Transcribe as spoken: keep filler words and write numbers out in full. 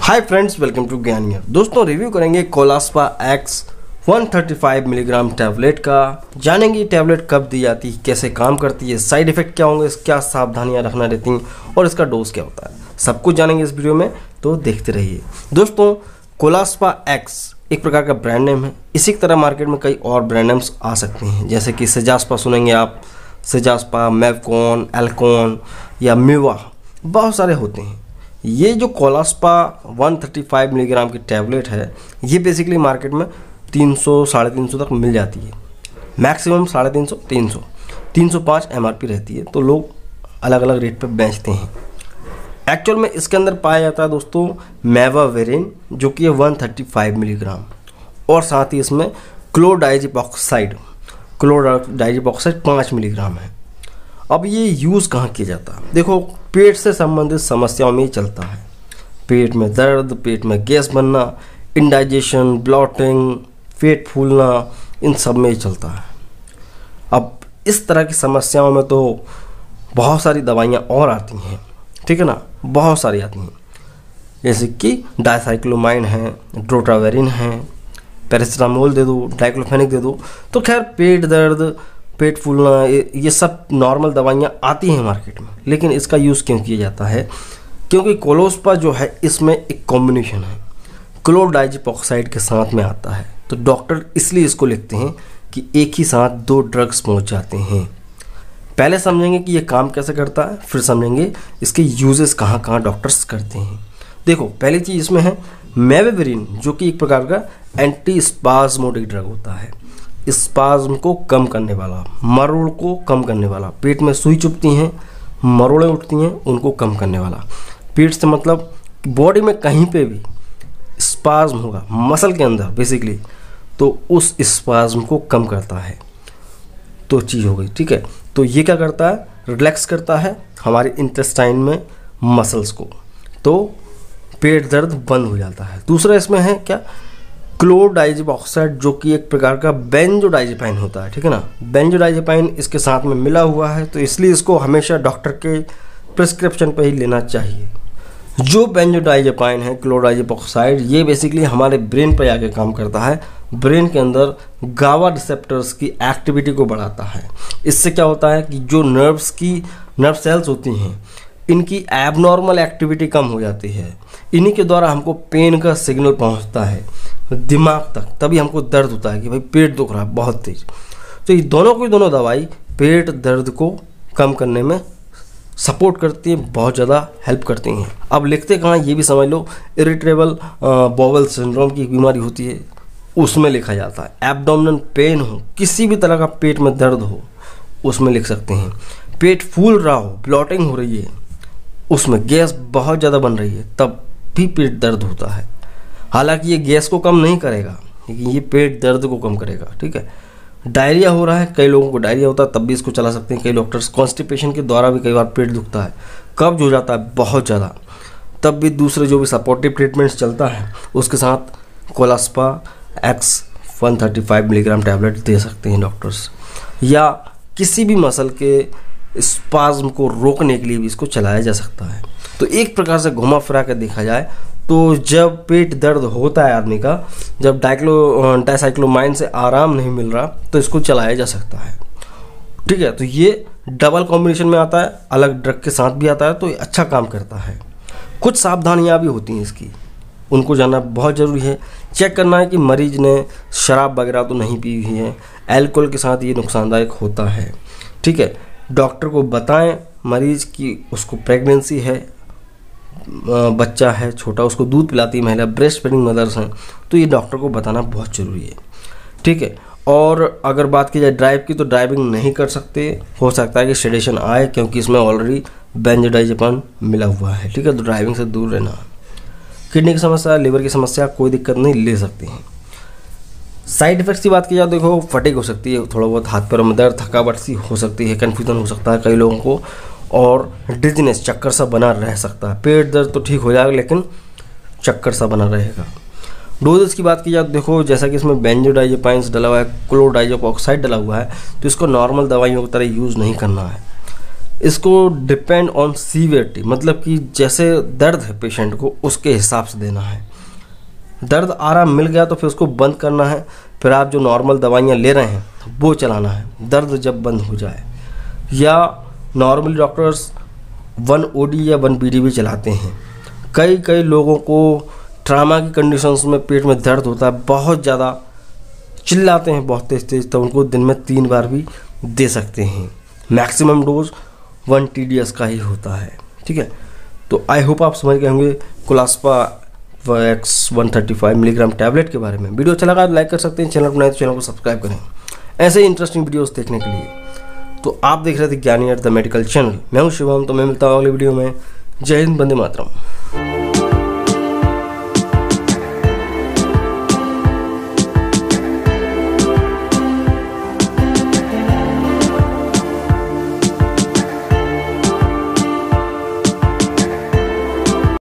Hi friends, welcome to ज्ञानियर। दोस्तों, review करेंगे कोलास्पा एक्स एक सौ पैंतीस मिलीग्राम टैबलेट का। जानेंगे टैबलेट कब दी जाती है, कैसे काम करती है, साइड इफेक्ट क्या होंगे, क्या सावधानियां रखना रहती हैं और इसका डोज क्या होता है, सब कुछ जानेंगे इस वीडियो में, तो देखते रहिए। दोस्तों, कोलास्पा एक्स एक प्रकार का ब्रांड नेम है। इसी की तरह मार्केट में कई और ब्रांड नेम्स आ सकते हैं, जैसे कि सेजास्पा सुनेंगे आप, सेजास्पा, मेवकॉन, एल्कॉन या मिवा, बहुत सारे होते हैं। ये जो कोलास्पा एक सौ पैंतीस मिलीग्राम की टैबलेट है, ये बेसिकली मार्केट में तीन सौ साढ़े तीन सौ तक मिल जाती है, मैक्सिमम साढ़े तीन सौ तीन सौ तीन सौ पाँच एम आर पी रहती है, तो लोग अलग अलग रेट पे बेचते हैं। एक्चुअल में इसके अंदर पाया जाता है दोस्तों मेवावेरिन, जो कि है एक सौ पैंतीस मिलीग्राम, और साथ ही इसमें क्लोडाइजिपॉक्साइड क्लोडाइजिपॉक्साइड पाँच मिलीग्राम है। अब ये यूज़ कहाँ किया जाता है? देखो, पेट से संबंधित समस्याओं में ही चलता है। पेट में दर्द, पेट में गैस बनना, इंडाइजेशन, ब्लॉटिंग, पेट फूलना, इन सब में ही चलता है। अब इस तरह की समस्याओं में तो बहुत सारी दवाइयाँ और आती हैं, ठीक है ना, बहुत सारी आती हैं, जैसे कि डाइसाइक्लोमाइन है, ड्रोटावेरिन है, पैरासिटामोल दे दो, डाइक्लोफेनिक दे दो। तो खैर, पेट दर्द, पेट फूलना, ये सब नॉर्मल दवाइयाँ आती हैं मार्केट में, लेकिन इसका यूज़ क्यों किया जाता है? क्योंकि कोलास्पा जो है, इसमें एक कॉम्बिनेशन है, क्लोडाइजिपॉक्साइड के साथ में आता है, तो डॉक्टर इसलिए इसको लिखते हैं कि एक ही साथ दो ड्रग्स पहुंच जाते हैं। पहले समझेंगे कि ये काम कैसे करता है, फिर समझेंगे इसके यूजेस कहाँ कहाँ डॉक्टर्स करते हैं। देखो, पहली चीज़ इसमें है मेवावेरिन, जो कि एक प्रकार का एंटी स्पाज्मोटिक ड्रग होता है। स्पाज्म को कम करने वाला, मरोड़ को कम करने वाला, पेट में सुई चुभती हैं, मरोड़ें उठती हैं, उनको कम करने वाला। पेट से मतलब बॉडी में कहीं पे भी स्पाज्म होगा, मसल के अंदर बेसिकली, तो उस स्पाज्म को कम करता है। तो चीज़ हो गई, ठीक है। तो ये क्या करता है? रिलैक्स करता है हमारे इंटेस्टाइन में मसल्स को, तो पेट दर्द बंद हो जाता है। दूसरा इसमें है क्या? क्लोडाइजिपॉक्साइड, जो कि एक प्रकार का बेंजोडाइजेपाइन होता है, ठीक है ना। बेंजोडाइजेपाइन इसके साथ में मिला हुआ है, तो इसलिए इसको हमेशा डॉक्टर के प्रिस्क्रिप्शन पे ही लेना चाहिए। जो बेंजोडाइजेपाइन है, क्लोडाइजिपॉक्साइड, ये बेसिकली हमारे ब्रेन पर आके काम करता है, ब्रेन के अंदर गावा रिसेप्टर्स की एक्टिविटी को बढ़ाता है। इससे क्या होता है कि जो नर्व्स की नर्व सेल्स होती हैं, इनकी एबनॉर्मल एक्टिविटी कम हो जाती है। इन्हीं के द्वारा हमको पेन का सिग्नल पहुंचता है दिमाग तक, तभी हमको दर्द होता है कि भाई पेट दुख रहा है बहुत तेज। तो ये दोनों की दोनों दवाई पेट दर्द को कम करने में सपोर्ट करती है, बहुत ज़्यादा हेल्प करती हैं। अब लिखते कहाँ, ये भी समझ लो, इरिटेबल बॉवल सिंड्रोम की बीमारी होती है, उसमें लिखा जाता है। एब्डोमिनल पेन हो, किसी भी तरह का पेट में दर्द हो, उसमें लिख सकते हैं। पेट फूल रहा हो, ब्लॉटिंग हो रही है, उसमें गैस बहुत ज़्यादा बन रही है, तब भी पेट दर्द होता है। हालांकि ये गैस को कम नहीं करेगा, लेकिन ये पेट दर्द को कम करेगा, ठीक है। डायरिया हो रहा है, कई लोगों को डायरिया होता है, तब भी इसको चला सकते हैं। कई डॉक्टर्स कॉन्स्टिपेशन के द्वारा भी कई बार पेट दुखता है, कब्ज हो जाता है बहुत ज़्यादा, तब भी दूसरे जो भी सपोर्टिव ट्रीटमेंट्स चलता है, उसके साथ कोलास्पा एक्स एक सौ पैंतीस मिलीग्राम टैबलेट दे सकते हैं डॉक्टर्स। या किसी भी मसल के स्पाज्म को रोकने के लिए भी इसको चलाया जा सकता है। तो एक प्रकार से घुमा फिरा कर देखा जाए तो जब पेट दर्द होता है आदमी का, जब डाइक्लो डाइसाइक्लोमाइन से आराम नहीं मिल रहा, तो इसको चलाया जा सकता है, ठीक है। तो ये डबल कॉम्बिनेशन में आता है, अलग ड्रग के साथ भी आता है, तो ये अच्छा काम करता है। कुछ सावधानियाँ भी होती हैं इसकी, उनको जानना बहुत ज़रूरी है। चेक करना है कि मरीज ने शराब वगैरह तो नहीं पी हुई है, अल्कोहल के साथ ये नुकसानदायक होता है, ठीक है। डॉक्टर को बताएं मरीज की उसको प्रेगनेंसी है, बच्चा है छोटा, उसको दूध पिलाती है महिला, ब्रेस्ट फीडिंग मदर्स हैं, तो ये डॉक्टर को बताना बहुत ज़रूरी है, ठीक है। और अगर बात की जाए ड्राइव की, तो ड्राइविंग नहीं कर सकते, हो सकता है कि सेडेशन आए, क्योंकि इसमें ऑलरेडी बेंजोडाइजेपाइन मिला हुआ है, ठीक है। तो ड्राइविंग से दूर रहना। किडनी की समस्या, लिवर की समस्या, कोई दिक्कत नहीं, ले सकते हैं। साइड इफेक्ट्स की बात की जाए, देखो, फटीग हो सकती है, थोड़ा बहुत हाथ पैरों में दर्द, थकावट सी हो सकती है, कन्फ्यूजन हो सकता है कई लोगों को, और डिजीनेस, चक्कर सा बना रह सकता है। पेट दर्द तो ठीक हो जाएगा, लेकिन चक्कर सा बना रहेगा। डोजेस की बात की जाए, देखो, जैसा कि इसमें बेंजोडाइजेपाइन्स डला हुआ है, क्लोडाइजिपॉक्साइड डला हुआ है, तो इसको नॉर्मल दवाइयों की तरह यूज़ नहीं करना है। इसको डिपेंड ऑन सीवियरिटी, मतलब कि जैसे दर्द है पेशेंट को उसके हिसाब से देना है। दर्द आराम मिल गया तो फिर उसको बंद करना है, फिर आप जो नॉर्मल दवाइयाँ ले रहे हैं वो चलाना है दर्द जब बंद हो जाए। या normally doctors one O D या वन बी डी भी चलाते हैं। कई कई लोगों को ट्रामा की कंडीशंस में पेट में दर्द होता है, बहुत ज़्यादा चिल्लाते हैं बहुत तेज तेज, तो उनको दिन में तीन बार भी दे सकते हैं। Maximum dose one T D S का ही होता है, ठीक है। तो आई होप आप समझ गए होंगे Colospa X one thirty five milligram tablet के बारे में। वीडियो अच्छा लगा लाइक कर सकते हैं, चैनल बनाए तो चैनल को सब्सक्राइब करें ऐसे ही इंटरेस्टिंग वीडियोस देखने के लिए। तो आप देख रहे थे ज्ञानी एट द मेडिकल चैनल, मैं हूं शिवम। तो मैं मिलता हूं अगले वीडियो में। जय हिंद, वंदे मातरम।